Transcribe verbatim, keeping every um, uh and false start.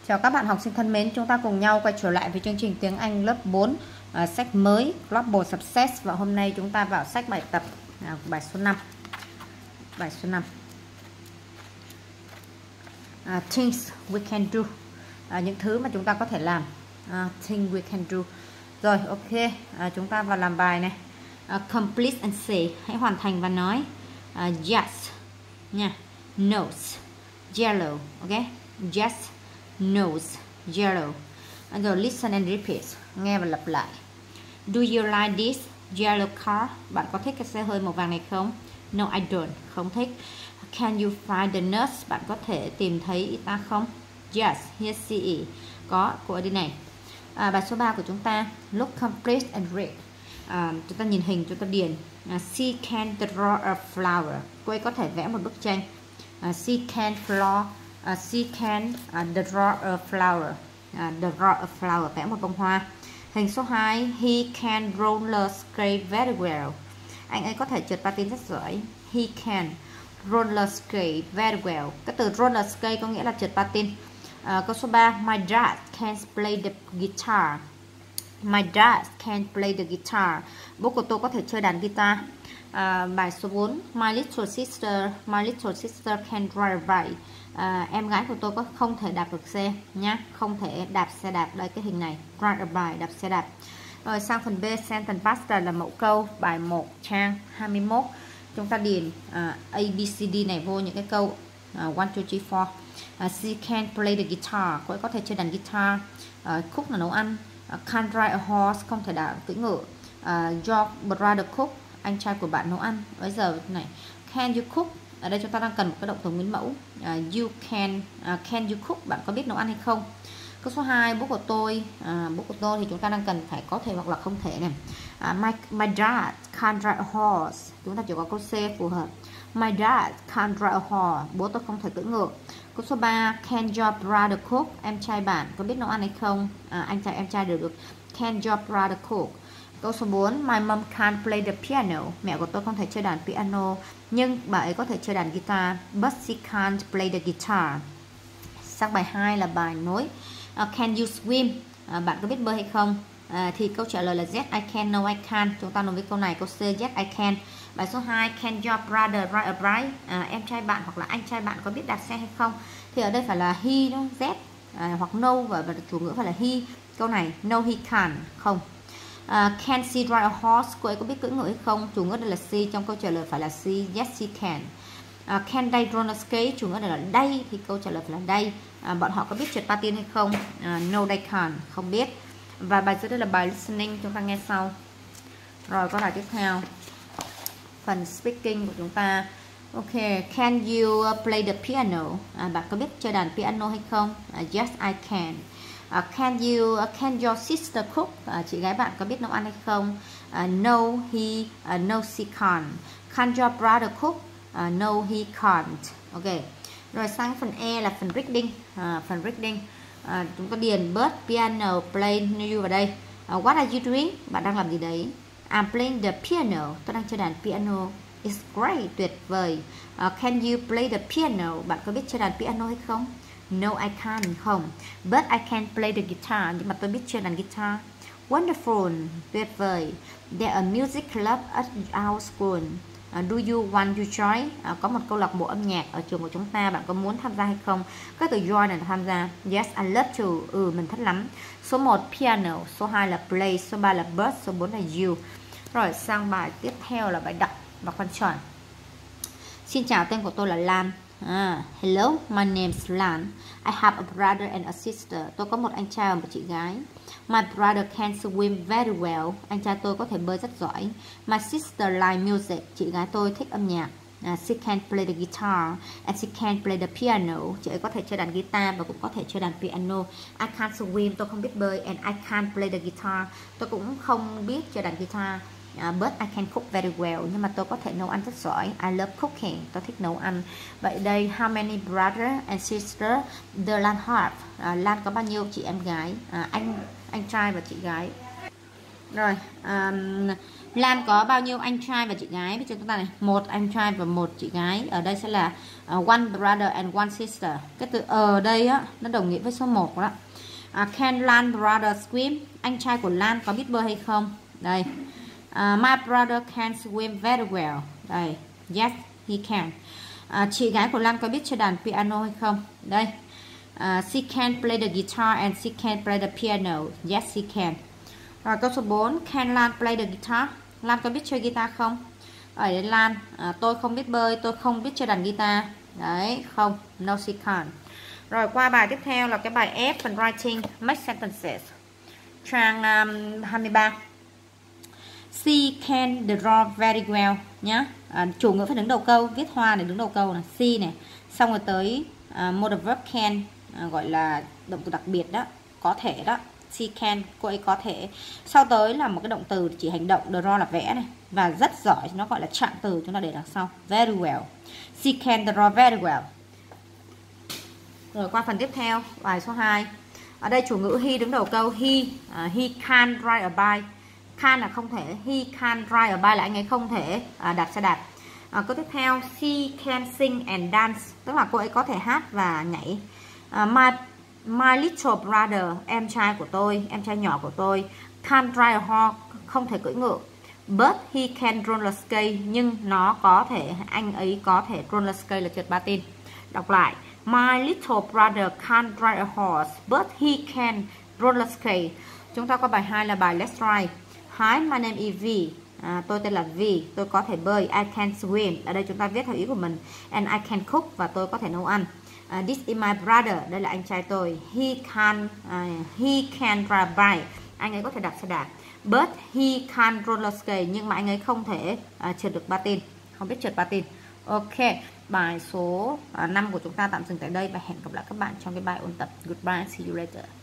Chào các bạn học sinh thân mến, chúng ta cùng nhau quay trở lại với chương trình tiếng Anh lớp bốn, uh, sách mới Global Success. Và hôm nay chúng ta vào sách bài tập uh, bài số năm. Bài số năm. Uh, things we can do. Uh, những thứ mà chúng ta có thể làm. Uh, things we can do. Rồi, ok. Uh, chúng ta vào làm bài này. Uh, complete and say. Hãy hoàn thành và nói. Uh, yes. Nha. Nose. Yellow. Ok. Yes. Nose, yellow. And rồi listen and repeat. Nghe và lặp lại. Do you like this yellow car? Bạn có thích cái xe hơi màu vàng này không? No, I don't. Không thích. Can you find the nurse? Bạn có thể tìm thấy y tá không? Yes, here she is. Có, cô ở đây này. À, bài số ba của chúng ta. Look, complete and read. À, chúng ta nhìn hình, chúng ta điền. À, she can draw a flower. Cô ấy có thể vẽ một bức tranh. À, she can draw Uh, she can uh, draw a flower. Uh, draw a flower, vẽ một bông hoa. Hình số hai. He can roller skate very well. Anh ấy có thể trượt patin rất giỏi. He can roller skate very well. Cái từ roller skate có nghĩa là trượt patin. Uh, câu số ba. My dad can play the guitar. My dad can play the guitar. Bố của tôi có thể chơi đàn guitar. Uh, bài số bốn. My little sister My little sister can ride a bike. À, em gái của tôi có không thể đạp được xe nhá, không thể đạp xe đạp. Đây cái hình này, ride a bike, đạp xe đạp. Rồi sang phần B, sentence pattern là mẫu câu, bài một trang hai mươi mốt. Chúng ta điền uh, A, B, C, D này vô những cái câu uh, one, two, three, four. Uh, she can play the guitar, cô ấy có thể chơi đàn guitar. Uh, cook là nấu ăn. Uh, can ride a horse, không thể đạp cưỡi ngựa. Uh, your brother cook, anh trai của bạn nấu ăn. Bây giờ này, can you cook? Ở đây chúng ta đang cần một cái động từ nguyên mẫu. uh, You can uh, Can you cook? Bạn có biết nấu ăn hay không? Câu số hai. Bố của tôi uh, Bố của tôi thì chúng ta đang cần phải có thể hoặc là không thể này. uh, my, my dad can't ride a horse. Chúng ta chỉ có câu C phù hợp. My dad can't ride a horse. Bố tôi không thể cưỡi ngựa. Câu số ba. Can your brother cook? Em trai bạn có biết nấu ăn hay không? uh, Anh trai em trai đều được. Can your brother cook? Câu số bốn. My mom can't play the piano. Mẹ của tôi không thể chơi đàn piano, nhưng bà ấy có thể chơi đàn guitar. But she can't play the guitar. Sang bài hai là bài nối. uh, Can you swim? uh, Bạn có biết bơi hay không? uh, Thì câu trả lời là yes I can, no I can't. Chúng ta nối với câu này, câu C, yes I can. Bài số hai. Can your brother ride a bike? uh, Em trai bạn hoặc là anh trai bạn có biết đạp xe hay không? Thì ở đây phải là he, no, yes, uh, hoặc no, và, và chủ ngữ phải là he. Câu này no he can, không. Uh, can she ride a horse? Cô ấy có biết cưỡi ngựa hay không? Chủ ngữ đây là she, trong câu trả lời phải là she. Yes she can. Uh, can they roller skate? Chủ ngữ đây là they, thì câu trả lời phải là they. Uh, bọn họ có biết trượt patin hay không? Uh, no they can, không biết. Và bài dưới đây là bài listening, chúng ta nghe sau. Rồi câu hỏi tiếp theo, phần speaking của chúng ta. Ok, can you play the piano? Uh, bạn có biết chơi đàn piano hay không? Uh, yes I can. Uh, can you uh, can your sister cook? Uh, chị gái bạn có biết nấu ăn hay không? Uh, no he uh, no she can't. Can your brother cook? Uh, no he can't. Ok. Rồi sang phần E là phần reading. Uh, phần reading uh, chúng ta điền bus, piano, play you vào đây. Uh, what are you doing? Bạn đang làm gì đấy? I'm playing the piano. Tôi đang chơi đàn piano. It's great, tuyệt vời. Uh, can you play the piano? Bạn có biết chơi đàn piano hay không? No I can't, không. But I can play the guitar, nhưng mà tôi biết chơi đàn guitar. Wonderful, tuyệt vời. There are music club at our school. Uh, do you want to join? Uh, có một câu lạc bộ âm nhạc ở trường của chúng ta, bạn có muốn tham gia hay không? Cái từ join này là tham gia. Yes I love to. Ừ mình thích lắm. Số một piano, số hai là play, số ba là bus, số bốn là you. Rồi sang bài tiếp theo là bài đọc và quan chọn. Xin chào, tên của tôi là Lan. Ah, hello, my name is Lan. I have a brother and a sister. Tôi có một anh trai và một chị gái. My brother can swim very well. Anh trai tôi có thể bơi rất giỏi. My sister like music. Chị gái tôi thích âm nhạc. Uh, she can play the guitar and she can play the piano. Chị ấy có thể chơi đàn guitar và cũng có thể chơi đàn piano. I can't swim. Tôi không biết bơi. And I can't play the guitar. Tôi cũng không biết chơi đàn guitar. Uh, but I can cook very well. Nhưng mà tôi có thể nấu ăn rất giỏi. I love cooking. Tôi thích nấu ăn. Vậy đây, how many brother and sister the Lan have? Uh, Lan có bao nhiêu chị em gái? Uh, anh anh trai và chị gái. Rồi, um, Lan có bao nhiêu anh trai và chị gái? Bây giờ chúng ta này, một anh trai và một chị gái. Ở đây sẽ là uh, one brother and one sister. Cái từ ở đây á nó đồng nghĩa với số một đó. Uh, can Lan brother swim? Anh trai của Lan có biết bơi hay không? Đây. Uh, my brother can swim very well. Đây. Yes, he can. Uh, chị gái của Lan có biết chơi đàn piano hay không? Đây. Uh, she can play the guitar and she can play the piano. Yes, she can. Rồi câu số bốn, can Lan play the guitar? Lan có biết chơi guitar không? Ở đây Lan, à, tôi không biết bơi, tôi không biết chơi đàn guitar. Đấy, không, no she can't. Rồi qua bài tiếp theo là cái bài F phần writing, make sentences. Trang um, hai mươi ba. She can draw very well nhá. À, chủ ngữ phải đứng đầu câu, viết hoa để đứng đầu câu này, she này. Xong rồi tới uh, modal verb can, à, gọi là động từ đặc biệt đó, có thể đó. She can, cô ấy có thể. Sau tới là một cái động từ chỉ hành động, draw là vẽ này. Và rất giỏi, nó gọi là trạng từ, chúng ta để đằng sau. Very well. She can draw very well. Rồi qua phần tiếp theo, bài số hai. Ở đây chủ ngữ he đứng đầu câu. He, uh, he can ride a bike. Can là không thể. He can ride a bike là anh ấy không thể uh, đạp xe đạp. uh, Câu tiếp theo, she can sing and dance. Tức là cô ấy có thể hát và nhảy. uh, My My little brother, em trai của tôi, em trai nhỏ của tôi, can't ride a horse, không thể cưỡi ngựa. But he can roller skate, nhưng nó có thể, anh ấy có thể roller skate là trượt patin. Đọc lại, my little brother can't ride a horse, but he can roller skate. Chúng ta có bài hai là bài let's try. Hi, my name is V. À, tôi tên là V, tôi có thể bơi. I can swim. Ở đây chúng ta viết theo ý của mình. And I can cook, và tôi có thể nấu ăn. Uh, this is my brother, đây là anh trai tôi. He can uh, he can ride bike, anh ấy có thể đạp xe đạp. But he can roller skate, nhưng mà anh ấy không thể uh, trượt được patin, không biết trượt patin. Ok, bài số uh, năm của chúng ta tạm dừng tại đây và hẹn gặp lại các bạn trong cái bài ôn tập. Goodbye, see you later.